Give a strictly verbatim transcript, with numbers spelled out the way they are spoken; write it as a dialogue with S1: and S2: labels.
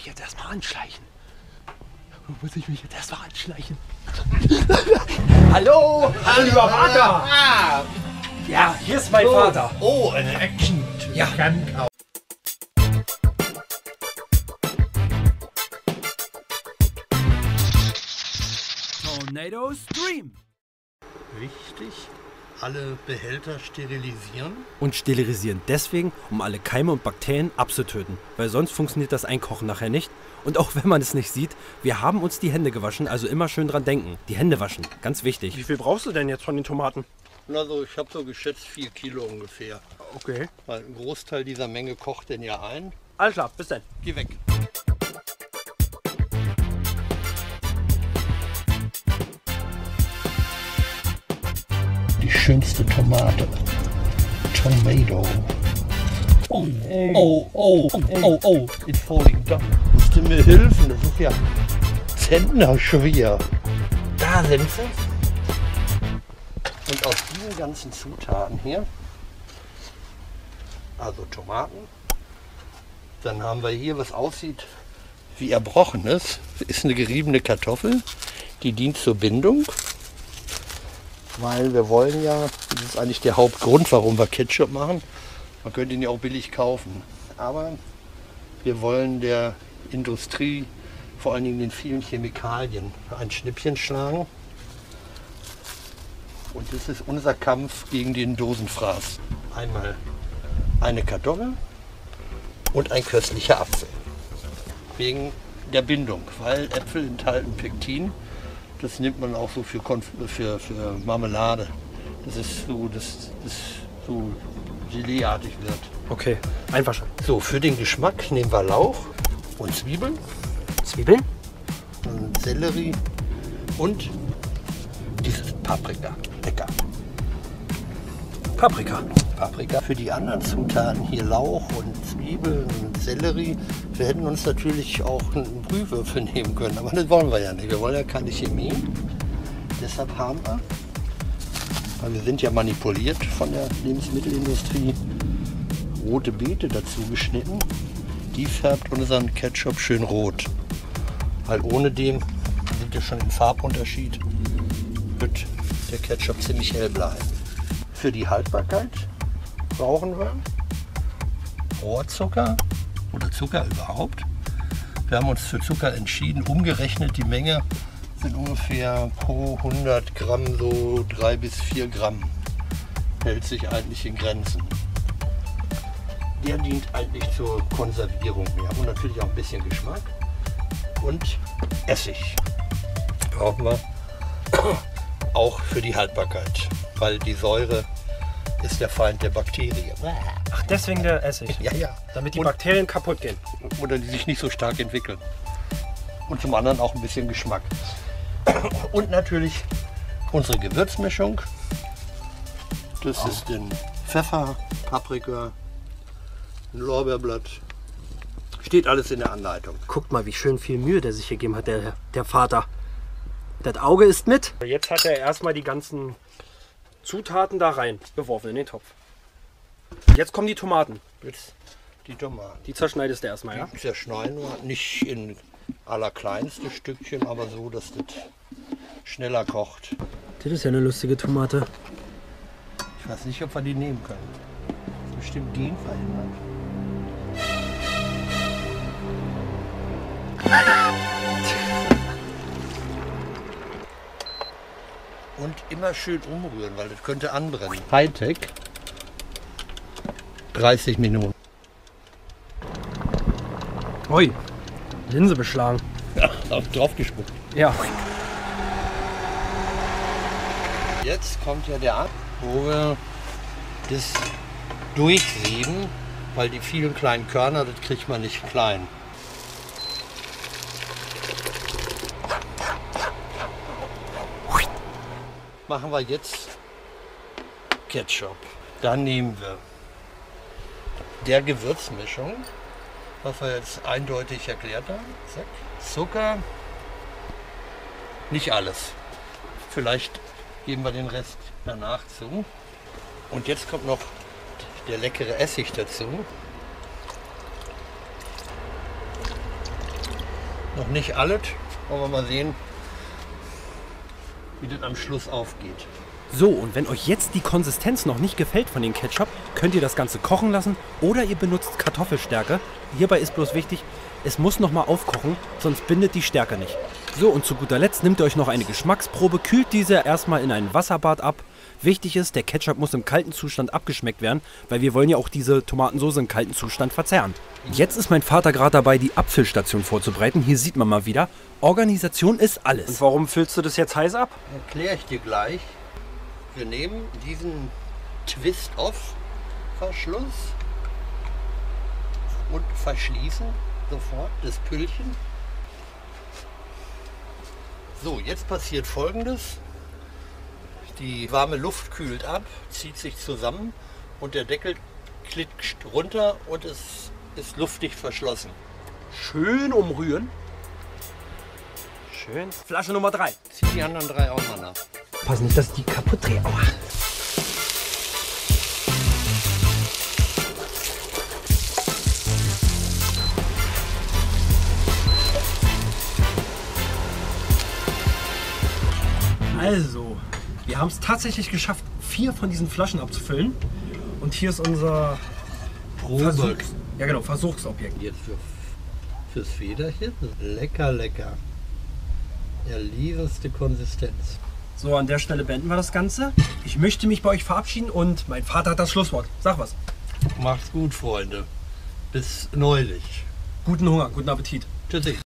S1: jetzt erstmal anschleichen. Muss ich mich jetzt erstmal anschleichen. Hallo,
S2: Hallo,
S1: lieber Vater.
S2: Ah.
S1: Ja, hier ist mein
S2: Oh.
S1: Vater.
S2: Oh, eine Action.
S1: Ja. Tornado Stream.
S2: Wichtig, alle Behälter sterilisieren.
S3: Und sterilisieren deswegen, um alle Keime und Bakterien abzutöten. Weil sonst funktioniert das Einkochen nachher nicht. Und auch wenn man es nicht sieht, wir haben uns die Hände gewaschen, also immer schön dran denken. Die Hände waschen, ganz wichtig.
S1: Wie viel brauchst du denn jetzt von den Tomaten?
S2: Also ich habe so geschätzt vier Kilo ungefähr.
S1: Okay.
S2: Weil ein Großteil dieser Menge kocht denn ja ein.
S1: Alles klar, bis dann.
S2: Geh weg. Die schönste Tomate. Tomato. Oh, oh, oh, oh, oh, it's falling down. Musst du mir helfen? Das ist ja zentnerschwer. Da sind sie. Und aus diesen ganzen Zutaten hier, also Tomaten, dann haben wir hier, was aussieht wie Erbrochenes, ist eine geriebene Kartoffel, die dient zur Bindung. Weil wir wollen ja, das ist eigentlich der Hauptgrund, warum wir Ketchup machen. Man könnte ihn ja auch billig kaufen. Aber wir wollen der Industrie, vor allen Dingen den vielen Chemikalien, ein Schnippchen schlagen. Und das ist unser Kampf gegen den Dosenfraß. Einmal eine Kartoffel und ein köstlicher Apfel. Wegen der Bindung, weil Äpfel enthalten Pektin. Das nimmt man auch so für, Konf für, für Marmelade. Das ist so, dass das so Geleeartig wird.
S1: Okay, einverstanden.
S2: So, für den Geschmack nehmen wir Lauch und Zwiebeln,
S1: Zwiebeln?
S2: und Sellerie und dieses Paprika. Lecker.
S1: Paprika.
S2: Paprika. Für die anderen Zutaten hier Lauch und Zwiebeln und Sellerie. Wir hätten uns natürlich auch einen Brühwürfel nehmen können, aber das wollen wir ja nicht. Wir wollen ja keine Chemie. Deshalb haben wir, weil wir sind ja manipuliert von der Lebensmittelindustrie, rote Beete dazu geschnitten. Die färbt unseren Ketchup schön rot. Weil ohne dem, wir sind ja schon im Farbunterschied, wird der Ketchup ziemlich hell bleiben. Für die Haltbarkeit brauchen wir Rohrzucker oder Zucker überhaupt. Wir haben uns für Zucker entschieden, umgerechnet die Menge sind ungefähr pro hundert Gramm so drei bis vier Gramm. Hält sich eigentlich in Grenzen. Der dient eigentlich zur Konservierung mehr und natürlich auch ein bisschen Geschmack. Und Essig brauchen wir auch für die Haltbarkeit, weil die Säure ist der Feind der Bakterien.
S1: Ach, deswegen der Essig.
S2: Ja, ja.
S1: Damit die
S2: Und-
S1: Bakterien kaputt gehen.
S2: Oder die sich nicht so stark entwickeln. Und zum anderen auch ein bisschen Geschmack. Und natürlich unsere Gewürzmischung. Das ist den Pfeffer, Paprika, ein Lorbeerblatt. Steht alles in der Anleitung.
S1: Guckt mal, wie schön viel Mühe der sich gegeben hat, der, der Vater. Das Auge ist mit. Jetzt hat er erstmal die ganzen Zutaten da rein geworfen in den Topf. Jetzt kommen die Tomaten.
S2: Jetzt die Tomaten.
S1: Die zerschneidest du erstmal, ja?
S2: Die zerschneiden wir nicht in allerkleinste Stückchen, aber so, dass das schneller kocht.
S1: Das ist ja eine lustige Tomate.
S2: Ich weiß nicht, ob wir die nehmen können. Bestimmt Gen verhindert. Und immer schön umrühren, weil das könnte anbrennen. Hightech. dreißig Minuten.
S1: Ui, Linse beschlagen.
S2: Ja, auf drauf gespuckt.
S1: Ja.
S2: Jetzt kommt ja der Akt, wo wir das durchsieben, weil die vielen kleinen Körner, das kriegt man nicht klein. Machen wir jetzt Ketchup. Dann nehmen wir der Gewürzmischung, was wir jetzt eindeutig erklärt haben. Zack. Zucker, nicht alles. Vielleicht geben wir den Rest danach zu. Und jetzt kommt noch der leckere Essig dazu. Noch nicht alles, wollen wir mal sehen, wie das am Schluss aufgeht.
S3: So, und wenn euch jetzt die Konsistenz noch nicht gefällt von dem Ketchup, könnt ihr das Ganze kochen lassen oder ihr benutzt Kartoffelstärke. Hierbei ist bloß wichtig, es muss noch mal aufkochen, sonst bindet die Stärke nicht. So, und zu guter Letzt nehmt ihr euch noch eine Geschmacksprobe, kühlt diese erstmal in ein Wasserbad ab. Wichtig ist, der Ketchup muss im kalten Zustand abgeschmeckt werden, weil wir wollen ja auch diese Tomatensauce im kalten Zustand verzehren. Jetzt ist mein Vater gerade dabei, die Apfelstation vorzubereiten. Hier sieht man mal wieder, Organisation ist alles.
S1: Und warum füllst du das jetzt heiß ab?
S2: Erkläre ich dir gleich. Wir nehmen diesen Twist-Off-Verschluss und verschließen sofort das Püllchen. So, jetzt passiert Folgendes. Die warme Luft kühlt ab, zieht sich zusammen und der Deckel klitscht runter und es ist luftdicht verschlossen.
S1: Schön umrühren. Schön. Flasche Nummer drei.
S2: Zieh die anderen drei auch mal nach.
S1: Pass nicht, dass die kaputt drehen. Aua. Also, wir haben es tatsächlich geschafft, vier von diesen Flaschen abzufüllen. Und hier ist unser Versuchs ja, genau, Versuchsobjekt.
S2: Jetzt für, fürs Federchen. Lecker, lecker. Erlesenste Konsistenz.
S1: So, an der Stelle beenden wir das Ganze. Ich möchte mich bei euch verabschieden und mein Vater hat das Schlusswort. Sag was.
S2: Macht's gut, Freunde. Bis neulich.
S1: Guten Hunger, guten Appetit.
S2: Tschüssi.